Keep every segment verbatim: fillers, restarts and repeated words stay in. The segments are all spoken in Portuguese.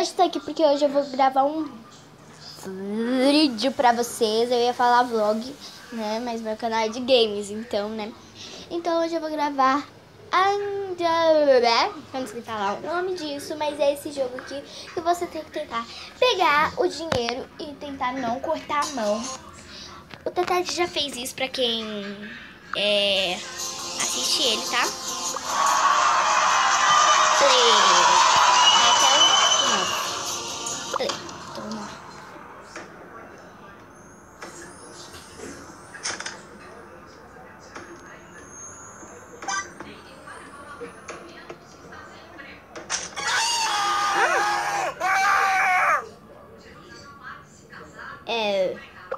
hoje tô aqui porque hoje eu vou gravar um vídeo pra vocês. Eu ia falar vlog, né? Mas meu canal é de games, então, né? Então hoje eu vou gravar André, eu não sei falar o nome disso, mas é esse jogo aqui que você tem que tentar pegar o dinheiro e tentar não cortar a mão. O Tatati já fez isso pra quem é, assiste ele, tá? Play. Play. Toma. É.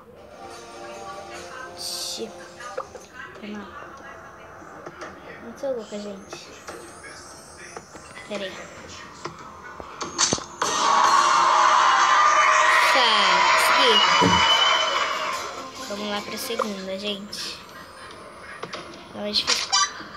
Toma. Não sou louca, gente. Pera aí. Tá, consegui. Vamos lá pra segunda, gente. Não é difícil.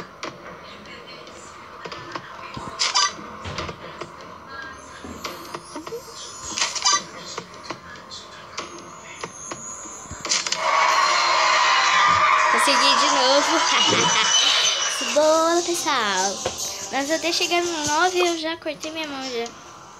Consegui de novo. Boa, pessoal. Mas até chegar no nove eu já cortei minha mão já.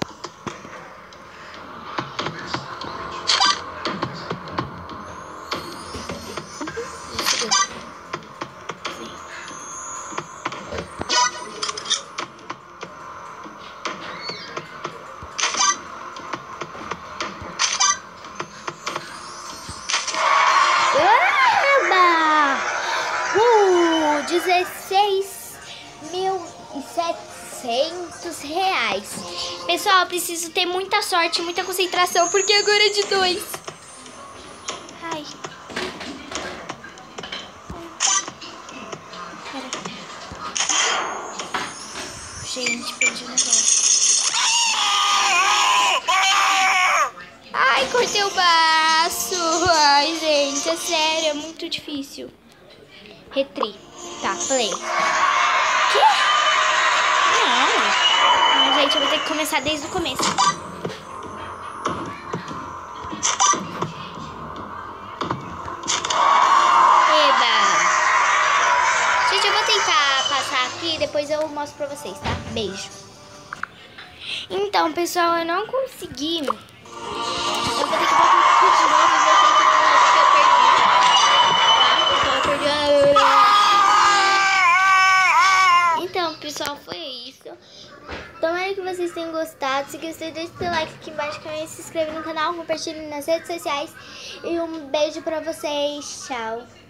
Uh, dezesseis mil e setecentos reais. Pessoal, eu preciso ter muita sorte, muita concentração, porque agora é de dois. Ai. Pera. Gente, perdi o negócio. Ai, cortei o braço. Ai, gente, é sério, é muito difícil. Retri. Tá, play. Que? Não. Ah, gente, eu vou ter que começar desde o começo. Eba. Gente, eu vou tentar passar aqui e depois eu mostro pra vocês, tá? Beijo. Então, pessoal, eu não consegui. Eu vou ter que botar tudo de novo e vou ter que porque eu perdi. Tá? Então eu perdi a... Então, pessoal, foi isso. Tomara que vocês tenham gostado. Se gostou, deixe seu like aqui embaixo, se inscreve no canal, compartilhe nas redes sociais. E um beijo pra vocês. Tchau.